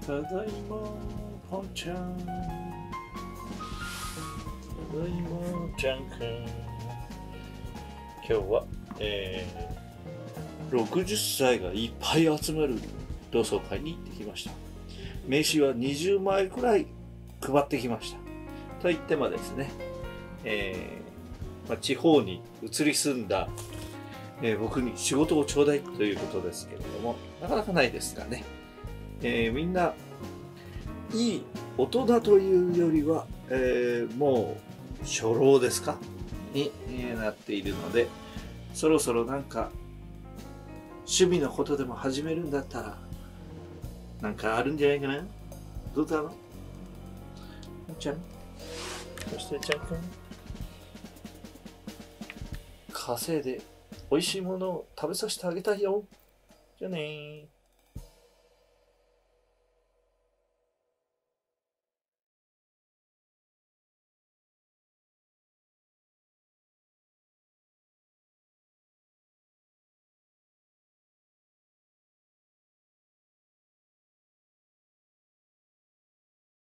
ただいまポンちゃん、ただいまちゃんくん。今日は、60歳がいっぱい集まる同窓会に行ってきました。名刺は20枚くらい配ってきました。と言ってもですね、地方に移り住んだ、僕に仕事をちょうだいということですけれども、なかなかないですがね、みんないい大人というよりは、もう初老ですかになっているので、そろそろなんか趣味のことでも始めるんだったらなんかあるんじゃないかな。どうだろうちゃん、そしてちゃんくん、稼いで美味しいものを食べさせてあげたいよ。じゃあねー。